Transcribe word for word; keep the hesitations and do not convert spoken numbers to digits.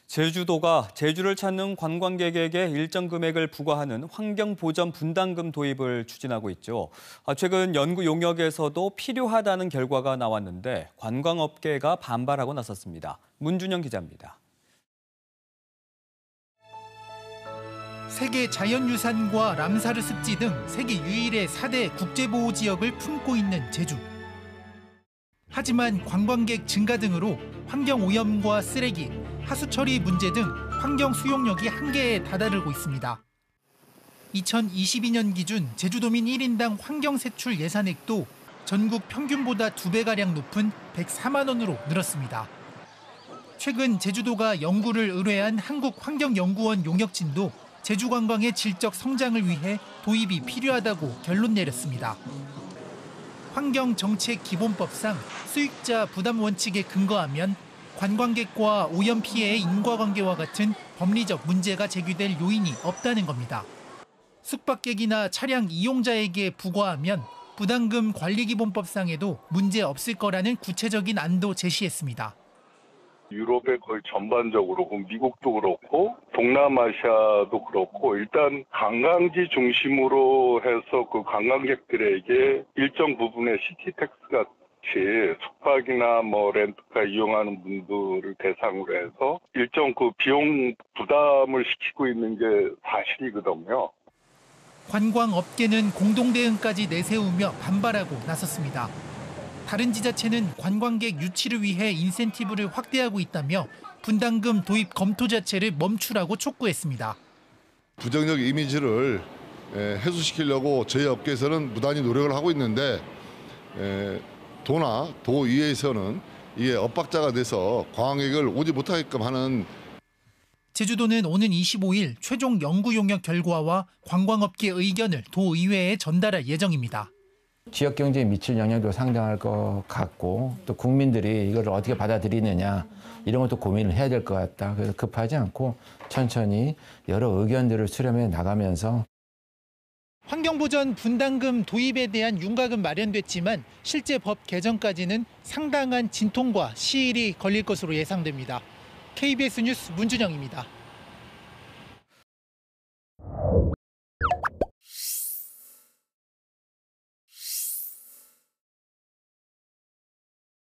제주도가 제주를 찾는 관광객에게 일정 금액을 부과하는 환경보전 분담금 도입을 추진하고 있죠. 최근 연구 용역에서도 필요하다는 결과가 나왔는데 관광업계가 반발하고 나섰습니다. 문준영 기자입니다. 세계 자연유산과 람사르 습지 등 세계 유일의 사 대 국제보호지역을 품고 있는 제주. 하지만 관광객 증가 등으로 환경오염과 쓰레기, 하수처리 문제 등 환경 수용력이 한계에 다다르고 있습니다. 이천이십이 년 기준 제주도민 일 인당 환경세출 예산액도 전국 평균보다 두 배가량 높은 백사만 원으로 늘었습니다. 최근 제주도가 연구를 의뢰한 한국환경연구원 용역진도 제주관광의 질적 성장을 위해 도입이 필요하다고 결론 내렸습니다. 환경정책기본법상 수익자 부담 원칙에 근거하면 관광객과 오염 피해의 인과관계와 같은 법리적 문제가 제기될 요인이 없다는 겁니다. 숙박객이나 차량 이용자에게 부과하면 부담금 관리기본법상에도 문제 없을 거라는 구체적인 안도 제시했습니다. 유럽의 거의 전반적으로, 미국도 그렇고 동남아시아도 그렇고 일단 관광지 중심으로 해서 그 관광객들에게 일정 부분의 시티텍스 같은 숙박이나 뭐 렌트카 이용하는 분들을 대상으로 해서 일정 그 비용 부담을 시키고 있는 게 사실이거든요. 관광업계는 공동대응까지 내세우며 반발하고 나섰습니다. 다른 지자체는 관광객 유치를 위해 인센티브를 확대하고 있다며 분담금 도입 검토 자체를 멈추라고 촉구했습니다. 부정적 이미지를 해소시키려고 저희 업계에서는 무단히 노력을 하고 있는데 도나 도의회에서는 이게 엇박자가 돼서 관광객을 오지 못하게끔 하는. 제주도는 오는 이십오 일 최종 연구 용역 결과와 관광업계 의견을 도의회에 전달할 예정입니다. 지역 경제에 미칠 영향도 상당할 것 같고 또 국민들이 이걸 어떻게 받아들이느냐 이런 것도 고민을 해야 될 것 같다. 그래서 급하지 않고 천천히 여러 의견들을 수렴해 나가면서. 환경보전 분담금 도입에 대한 윤곽은 마련됐지만 실제 법 개정까지는 상당한 진통과 시일이 걸릴 것으로 예상됩니다. 케이비에스 뉴스 문준영입니다.